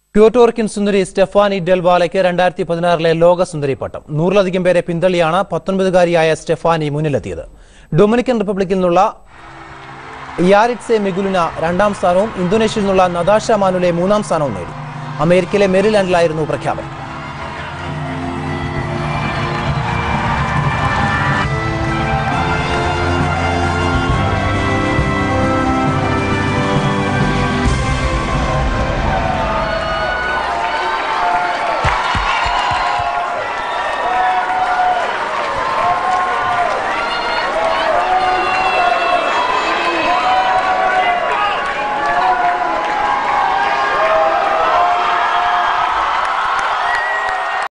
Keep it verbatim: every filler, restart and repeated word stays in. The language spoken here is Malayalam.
Puerto Rican Sundari Stefani Del Valle രണ്ടായിരത്തി പതിനാറിലെ ലോക സുന്ദരി പട്ടം നൂറിലധികം പേരെ പിന്തള്ളിയാണ് പത്തൊൻപതുകാരിയായ സ്റ്റെഫാനി മുന്നിലെത്തിയത്. ഡൊമിനിക്കൻ റിപ്പബ്ലിക്കിൽ നിന്നുള്ള യാരിറ്റ്സെ മിഗുലിന രണ്ടാം സ്ഥാനവും ഇന്തോനേഷ്യയിൽ നിന്നുള്ള നതാഷ മാനുലെ മൂന്നാം സ്ഥാനവും നേടി. അമേരിക്കയിലെ മെരിലാൻഡിലായിരുന്നു പ്രഖ്യാപനം.